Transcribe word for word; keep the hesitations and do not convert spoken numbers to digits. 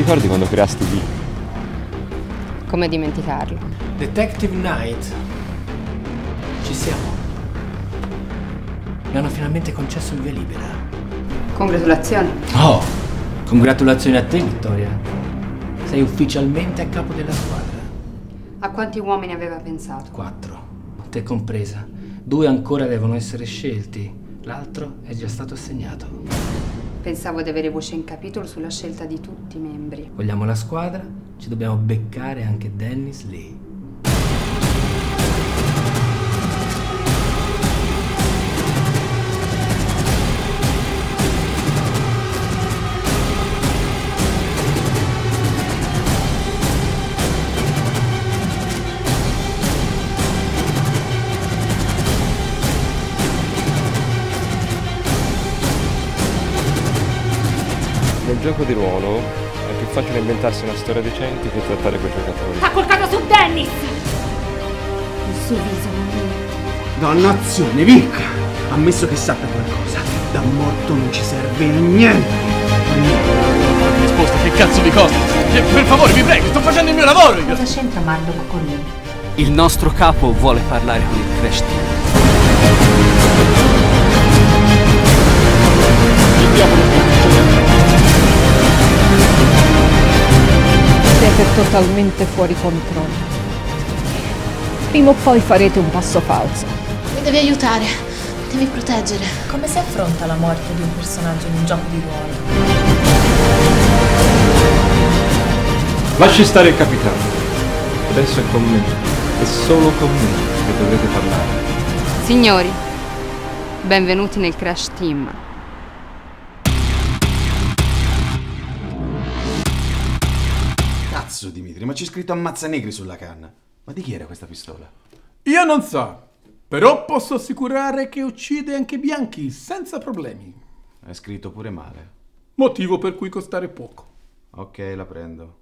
ricordi quando creasti V? Come dimenticarlo? Detective Knight. Ci siamo. Mi hanno finalmente concesso il via libera. Congratulazioni. Oh, congratulazioni a te, Vittoria. Sei ufficialmente a capo della squadra. A quanti uomini aveva pensato? Quattro, te compresa. Due ancora devono essere scelti. L'altro è già stato assegnato. Pensavo di avere voce in capitolo sulla scelta di tutti i membri. Vogliamo la squadra? Ci dobbiamo beccare anche Dennis Lee. Nel gioco di ruolo è più facile inventarsi una storia decente che trattare quei giocatori. Ha colcato su Dennis! Il suo viso non... Dannazione, Vic! Ammesso che sappia qualcosa, da morto non ci serve a niente! Risposta, che cazzo vi costa? Per favore, vi prego, sto facendo il mio lavoro! Io. Cosa c'entra Murdoch con lei? Il nostro capo vuole parlare con il Crash Team. Siete totalmente fuori controllo. Prima o poi farete un passo falso. Mi devi aiutare, devi proteggere. Come si affronta la morte di un personaggio in un gioco di ruolo? Lasci stare il capitano. Adesso è con me. È solo con me che dovrete parlare. Signori, benvenuti nel Crash Team. Cazzo, Dimitri, ma c'è scritto ammazza negri sulla canna. Ma di chi era questa pistola? Io non so, però posso assicurare che uccide anche bianchi senza problemi. È scritto pure male. Motivo per cui costare poco. Ok, la prendo.